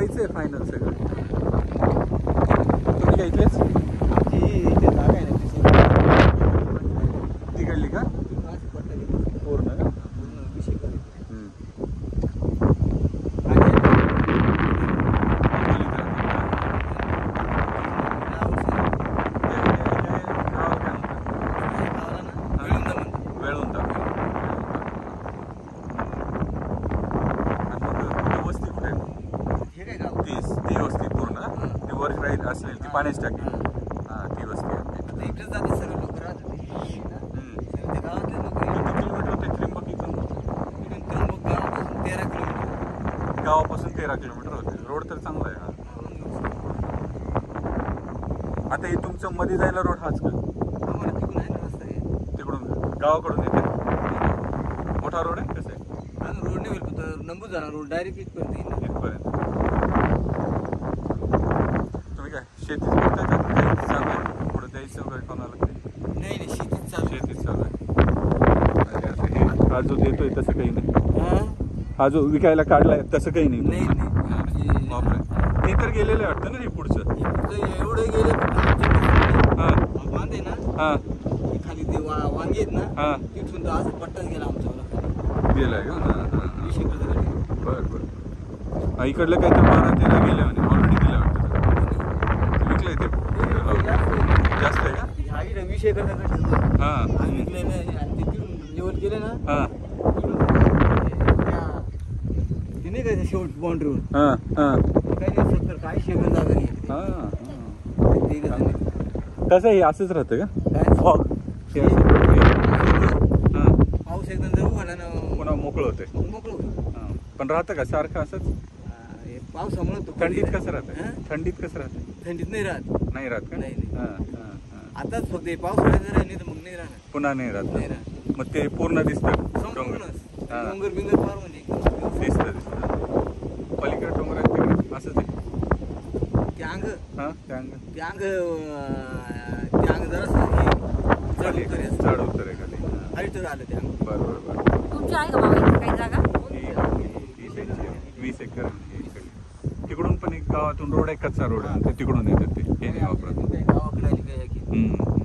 करायचंय फायनल सगळं. तुम्ही काय इथलेच तिकडली का पूर्ण का? असेल ती पाण्याची टाकी. हा ती वस्ती इकडेच जातात सर्व लोक राहतात. किती किलोमीटर होते त्र्यंबक इथून? त्र्यंबक गावापासून 13 किलोमीटर होते. रोड तर चांगला आहे. आता हे तुमचं मध्ये जायला रोड हाच का? तिकडून आहे ना रस्ता. तिकडून गावाकडून येते मोठा रोड आहे. कसं आहे रोड नाही होईल नंबूर जाणार रोड डायरेक्ट इथपर्यंत. शेतीच करता का काही चालू आहे? पुढे द्यायचं वगैरे कोणाला काही? नाही नाही शेतीच चालू आहे. हा जो देतोय तसं काही नाही. हा जो विकायला काढलाय तसं काही नाही. बापरे ते तर गेलेलं वाटतं ना हे पुढचं एवढे गेले. हा वांदे ना. हा खाली ते वांगे आहेत ना. हा तिथून तर असं पट्टाच गेला आमचा गेलाय का? बरं बरं. इकडलं काही तर 12-13 गेले म्हणे ऑलरेडी गेलं वाटतं. जास्त आहे का? 20 एकर हां लेवल केले ना. हां तिने काय शेवट बाउंड्रीवर. हां हां काही 70-80 एकर जागा नाही. हां कसं हे असंच राहतं का? फॉग हां पाऊस एकदम जर उघडला ना पुन्हा मोकळं होते. हां पण राहतं का सारखं असंच? पावसामुळे थंडीत कसं राहतं? थंडीत कसं राहतं? थंडीत नाही राहत का? नाही आताच फक्त पावसाळ्यात नाही तर मग नाही राहणार. पुन्हा नाही राहत. मग ते पूर्ण दिसतं डोंगर बिंगर फार म्हणजे दिसतं. पलीकडे डोंगर आहेत तिकडे असंच आहे. ते अंग जरा चढ उतर आहे खाली. हरितर आलं ते अंग. बरोबर. तुमची आहे का बाबा काही जागा? 20 एकर. तिकडून पण एक गावातून रोड आहे कच्चा रोड आहे तिकडून येतात ते. हे नाही वापरत. गावाकडे